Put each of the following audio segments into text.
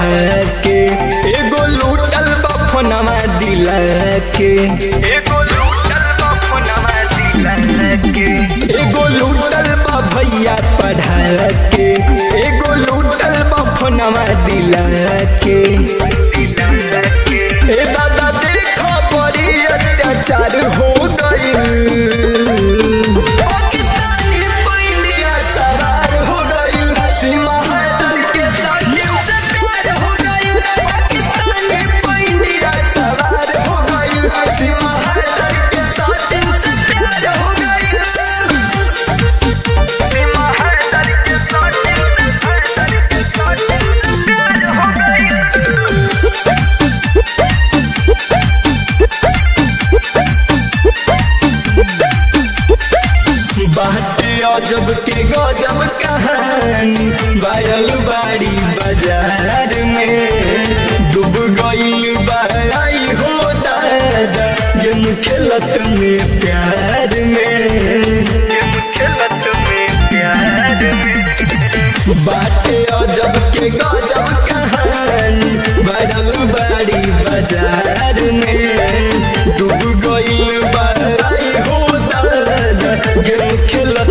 के एगो लूटल बफनवा दिला के एगो लूटल बफनवा दिला के एगो लूटल बा भैया पढ़ा के एगो लूटल बफनवा दिला के ए दादा देखो बड़ी अत्याचार हो गई गजब के गजब कहानी वायरल बाड़ी बाजार में डूब गईल बाई हो दादा गेम खेलत में प्यार में बाटे अजब के गजब कहानी वायरल बाड़ी बाजार में डूब गईल बाई हो दादा गेम खेलत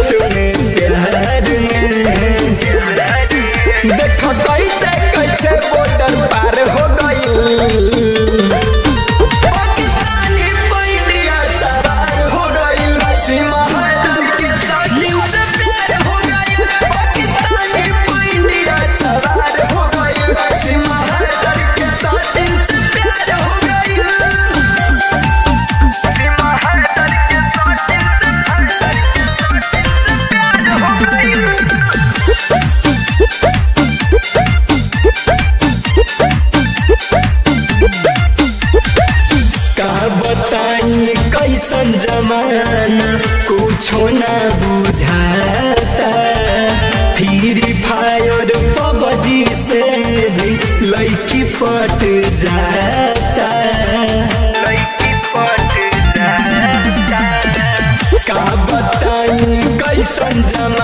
देखो कैसे कैसे बॉर्डर पार हो गई पाकिस्तानी पैंडिया सवार हो गई सीमा के साथ से प्यार हो गई पाकिस्तानी पैंडिया सवार हो गई सीमा के साथ से प्यार हो गई सीमा के साथ प्यार हो गई बताई कैसन जमाना कुछो ना बुझाता फ्री फायर पबजी से भी लड़की पट जाता का बताई कैसन जमाना